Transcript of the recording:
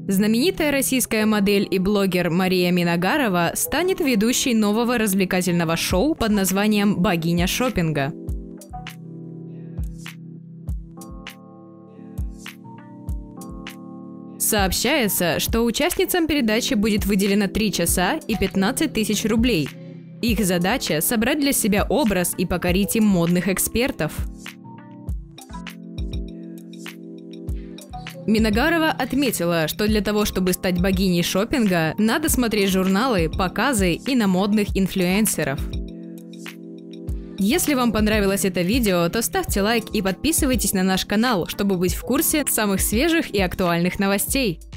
Знаменитая российская модель и блогер Мария Миногарова станет ведущей нового развлекательного шоу под названием «Богиня шопинга». Сообщается, что участницам передачи будет выделено 3 часа и 15 тысяч рублей. Их задача – собрать для себя образ и покорить им модных экспертов. Миногарова отметила, что для того, чтобы стать богиней шопинга, надо смотреть журналы, показы и на модных инфлюенсеров. Если вам понравилось это видео, то ставьте лайк и подписывайтесь на наш канал, чтобы быть в курсе самых свежих и актуальных новостей.